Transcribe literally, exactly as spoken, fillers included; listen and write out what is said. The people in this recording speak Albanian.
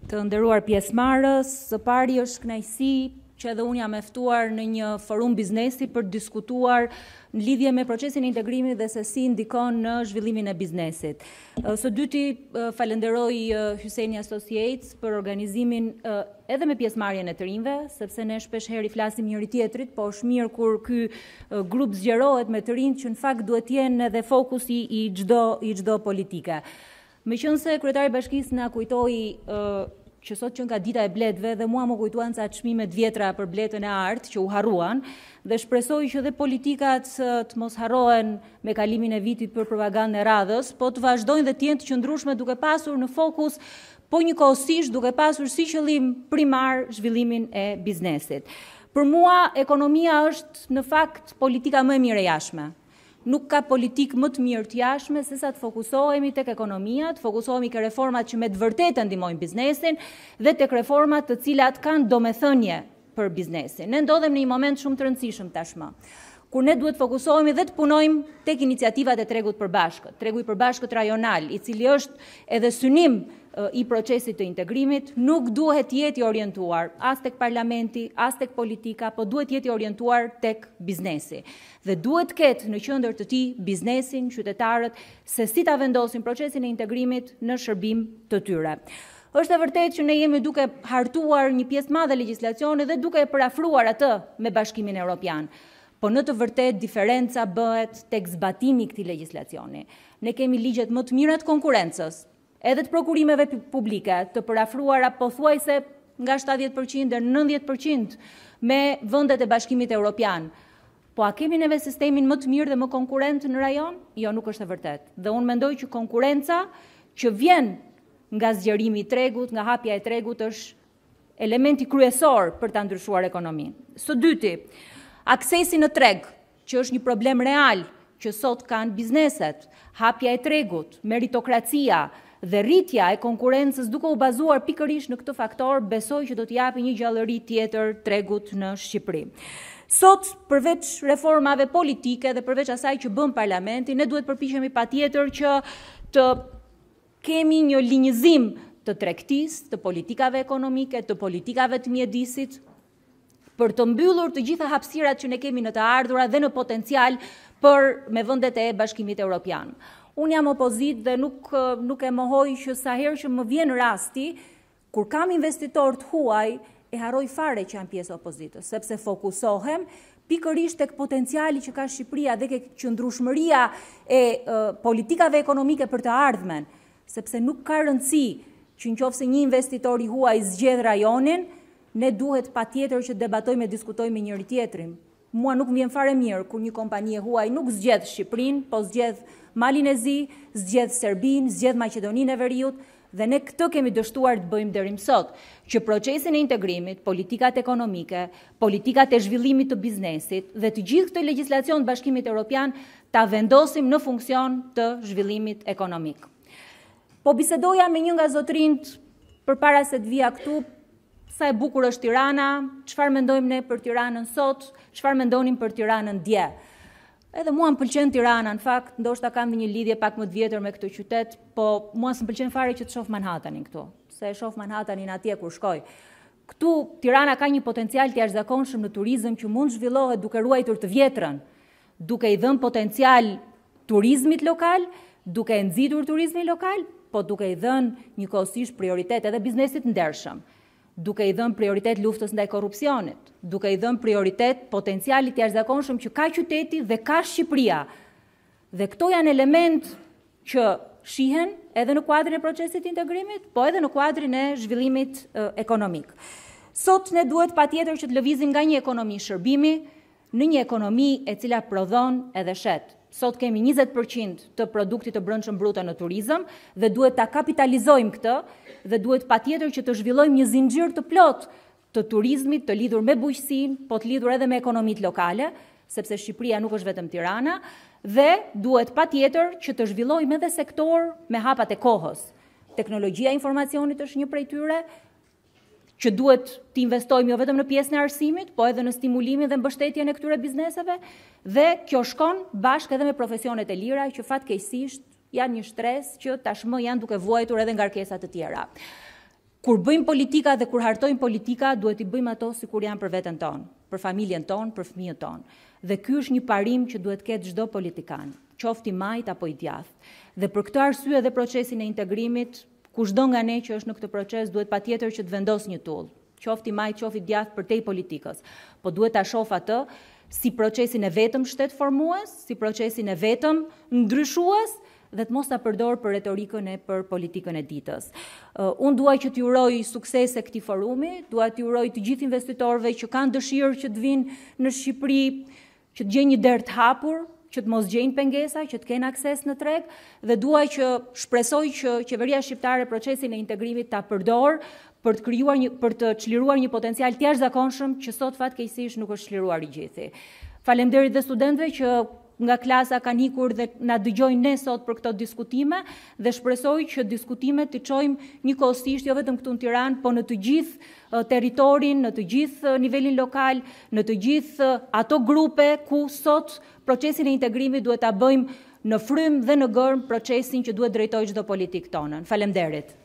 Të nderuar pjesëmarrës, së pari është kënaqësi që edhe unë jam e ftuar në një forum biznesi për të diskutuar në lidhje me procesin e integrimit dhe se si ndikon në zhvillimin e biznesit. Së dyti, falenderoj Hyseni Associates për organizimin edhe me pjesëmarrjen e të rinjve, sepse ne shpesh herë i flasim njëri tjetrit, po është mirë kur ky grup zgjerohet me të rinj që në fakt duhet jenë edhe fokusi i çdo i çdo politike. Meqense kryetari i bashkisë na kujtoi që sot që nga dita e bletëve dhe mua më kujtuan ca çmimet vjetra për bletën e artë që u harruan dhe shpresoj që dhe politikat të mos harrohen me kalimin e vitit për propagandën e radhës, po të vazhdojnë dhe të jenë të qëndrueshme duke pasur në fokus po njëkohësisht duke pasur si qëllim primar zhvillimin e biznesit. Për mua ekonomia është në fakt politika më e mirë e jashtme. Nuk ka politikë më të mirë të jashtme se sa të fokusohemi tek ekonomia, të fokusohemi ke reformat që me të vërtetë ndihmojnë biznesin dhe tek reformat të cilat kanë domethënie për biznesin. Ne ndodhem në një moment shumë të rëndësishëm tashmë, kur ne duhet fokusohemi dhe të punojmë tek iniciativat e tregut përbashkët, tregu i përbashkët rajonal, i cili është edhe synim i procesit të integrimit, nuk duhet jetë i orientuar as tek parlamenti, as tek politika, po duhet jetë i orientuar tek biznesi. Dhe duhet ketë në qendër të tij biznesin, qytetarët, se si ta vendosin procesin e integrimit në shërbim të tyre. Është e vërtetë që ne jemi duke hartuar një pjesë madhe legjislacioni dhe duke e parafruar atë me Bashkimin Evropian. Po në të vërtetë diferenca bëhet tek zbatimi i këtij legjislacioni. Ne kemi ligjet më të mira të konkurrencës, edhe të prokurimeve publike, të parafruara pothuajse nga shtatëdhjetë përqind deri në nëntëdhjetë përqind me vendet e Bashkimit Evropian. Po a kemi neve sistemin më të mirë dhe më konkurrent në rajon? Jo, nuk është e vërtetë. Dhe unë mendoj që konkurrenca që vjen nga zgjerimi i tregut, nga hapja e tregut është elementi kryesor për ta ndryshuar ekonominë. Së dyti, aksesi në treg, që është një problem real që sot kanë bizneset, hapja e tregut, meritokracia dhe rritja e konkurrencës duke u bazuar pikërisht në këtë faktor, besoj që do të japi një gjallëri tjetër tregut në Shqipëri. Sot, përveç reformave politike dhe përveç asaj që bën parlamenti, ne duhet përpiqemi patjetër që të kemi një linjëzim të tregtisë, të politikave ekonomike, të politikave të mjedisit, për të mbyllur të gjitha hapësirat që ne kemi në të ardhurat dhe në potencial për me vendet e Bashkimit Evropian. Unë jam opozit dhe nuk, nuk e mohoj që sa herë që më vjen rasti, kur kam investitor të huaj, e harroj fare që jam pjesë opozitës, sepse fokusohem pikërisht tek potenciali që ka Shqipëria dhe ke qëndrueshmëria e e politikave ekonomike për të ardhmen, sepse nuk ka rëndësi që nëse një investitor i huaj zgjedh rajonin, ne duhet patjetër që debatojmë e diskutojmë me njëri tjetrin. Mua nuk më vjen fare mirë kur një kompani e huaj nuk zgjedh Shqipërinë, po zgjedh Malin e Zi, zgjedh Serbinë, zgjedh Maqedoninë e Veriut, dhe ne këtë kemi dështuar të bëjmë deri më sot, që procesin e integrimit, politikat ekonomike, politikat e zhvillimit të biznesit dhe të gjithë këtë legjislacion të Bashkimit Evropian ta vendosim në funksion të zhvillimit ekonomik. Po bisedoja me një nga zotrinjt përpara se të vija këtu, sa e bukur është Tirana, çfarë mendojmë ne për Tiranën sot, çfarë mendonin për Tiranën dje. Edhe mua më pëlqen Tirana, në fakt, ndoshta kam një lidhje pak më të vjetër me këtë qytet, po mua s'm pëlqen fare që të shoh Manhattanin këtu, se e shoh Manhattanin atje kur shkoj. Këtu Tirana ka një potencial të jashtëzakonshëm në turizëm që mund zhvillohet duke ruajtur të vjetrën, duke i dhënë potencial turizmit lokal, duke e nxitur turizmin lokal, po duke i dhënë njëkohësisht prioritet edhe biznesit ndershëm, duke i dhënë prioritet luftës ndaj korrupsionit, duke i dhënë prioritet potencialit jashtëzakonshëm që ka qyteti dhe ka Shqipëria. Dhe këto janë element që shihen edhe në kuadrin e procesit të integrimit, po edhe në kuadrin e zhvillimit e, ekonomik. Sot ne duhet patjetër që të lëvizim nga një ekonomi shërbimi në një ekonomi e cila prodhon edhe shet. Sot kemi njëzet përqind të produktit të brendshëm bruto në turizëm dhe duhet ta kapitalizojmë këtë dhe duhet patjetër që të zhvillojmë një zinxhir të plot të turizmit të lidhur me bujqësinë, po të lidhur edhe me ekonomitë lokale, sepse Shqipëria nuk është vetëm Tirana, dhe duhet patjetër që të zhvillojmë edhe sektor me hapat e kohës. Teknologjia e informacionit është një prej tyre, që duhet të investojmë jo vetëm në pjesën e arsimit, po edhe në stimulimin dhe mbështetjen e këtyre bizneseve, dhe kjo shkon bashkë edhe me profesionet e lira që fatkeqësisht janë një shtres që tashmë janë duke vuajtur edhe ngarkesa të tjera. kur bëjmë politika dhe kur hartojmë politika, duhet i bëjmë ato si kur janë për veten tonë, për familjen tonë, për fëmijët tonë. Dhe ky është një parim që duhet ketë çdo politikan, qofti majt apo i djathtë. Dhe për këtë arsye dhe procesin e integrimit, kushdo nga ne që është në këtë proces duhet patjetër që të vendos një tull, qofti majt, qofti i djathtë përtej politikës, po duhet ta shoh atë si procesin e vetëm shtetformues, si procesin e vetëm ndryshues, dhe të mos ta përdor për retorikën e për politikën e ditës. Uh, unë duaj që t'ju uroj suksese këtij forumi, dua t'ju uroj të gjithë investitorëve që kanë dëshirë që të vinë në Shqipëri, që të gjejnë një derë të hapur, që të mos gjejnë pengesa, që të kenë akses në treg, dhe duaj që shpresoj që qeveria shqiptare procesin e integrimit ta përdor për të krijuar një, për të çliruar një potencial të jashtëzakonshëm që sot fatkeqësisht nuk është çliruar i gjithë. Faleminderit dhe studentëve që nga klasa kanë ikur dhe na dëgjojnë ne sot për këto diskutime dhe shpresoj që diskutimet të çojmë njëkohësisht jo vetëm këtu në Tiranë, po në të gjithë territorin, në të gjithë nivelin lokal, në të gjithë ato grupe ku sot procesin e integrimit duhet ta bëjmë në frym dhe në gërm procesin që duhet drejtojë çdo politik tonën. Faleminderit.